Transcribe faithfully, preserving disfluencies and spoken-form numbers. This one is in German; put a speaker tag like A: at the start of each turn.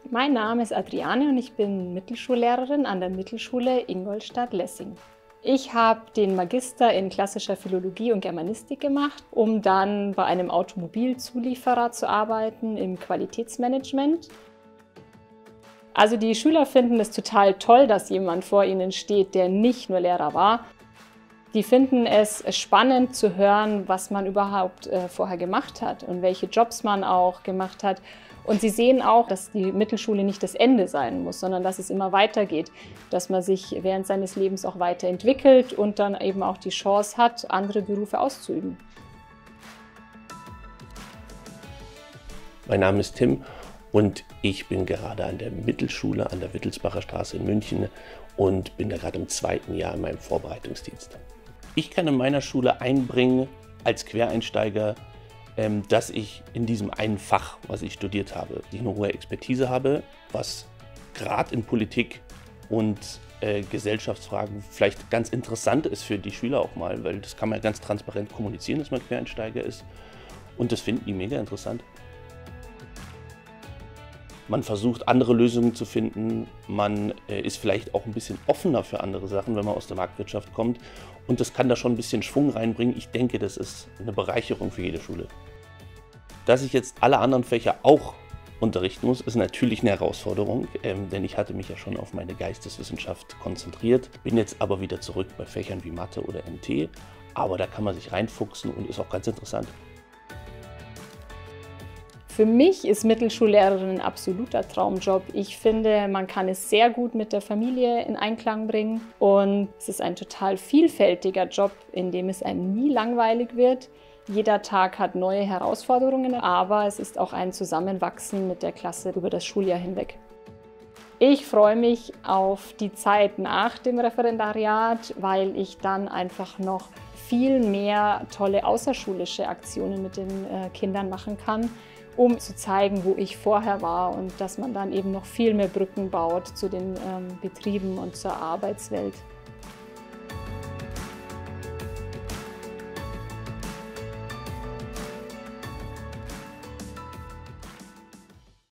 A: Mein Name ist Adriane und ich bin Mittelschullehrerin an der Mittelschule Ingolstadt-Lessing. Ich habe den Magister in klassischer Philologie und Germanistik gemacht, um dann bei einem Automobilzulieferer zu arbeiten im Qualitätsmanagement. Also die Schüler finden es total toll, dass jemand vor ihnen steht, der nicht nur Lehrer war. Die finden es spannend zu hören, was man überhaupt äh, vorher gemacht hat und welche Jobs man auch gemacht hat. Und sie sehen auch, dass die Mittelschule nicht das Ende sein muss, sondern dass es immer weitergeht, dass man sich während seines Lebens auch weiterentwickelt und dann eben auch die Chance hat, andere Berufe auszuüben.
B: Mein Name ist Tim und ich bin gerade an der Mittelschule an der Wittelsbacher Straße in München und bin da gerade im zweiten Jahr in meinem Vorbereitungsdienst. Ich kann in meiner Schule einbringen als Quereinsteiger, dass ich in diesem einen Fach, was ich studiert habe, die eine hohe Expertise habe, was gerade in Politik und äh, Gesellschaftsfragen vielleicht ganz interessant ist für die Schüler auch mal, weil das kann man ganz transparent kommunizieren, dass man Quereinsteiger ist, und das finden die mega interessant. Man versucht, andere Lösungen zu finden, man äh, ist vielleicht auch ein bisschen offener für andere Sachen, wenn man aus der Marktwirtschaft kommt, und das kann da schon ein bisschen Schwung reinbringen. Ich denke, das ist eine Bereicherung für jede Schule. Dass ich jetzt alle anderen Fächer auch unterrichten muss, ist natürlich eine Herausforderung, ähm, denn ich hatte mich ja schon auf meine Geisteswissenschaft konzentriert, bin jetzt aber wieder zurück bei Fächern wie Mathe oder M T, aber da kann man sich reinfuchsen und ist auch ganz interessant.
A: Für mich ist Mittelschullehrerin ein absoluter Traumjob. Ich finde, man kann es sehr gut mit der Familie in Einklang bringen und es ist ein total vielfältiger Job, in dem es einem nie langweilig wird. Jeder Tag hat neue Herausforderungen, aber es ist auch ein Zusammenwachsen mit der Klasse über das Schuljahr hinweg. Ich freue mich auf die Zeit nach dem Referendariat, weil ich dann einfach noch viel mehr tolle außerschulische Aktionen mit den Kindern machen kann, um zu zeigen, wo ich vorher war, und dass man dann eben noch viel mehr Brücken baut zu den ähm, Betrieben und zur Arbeitswelt.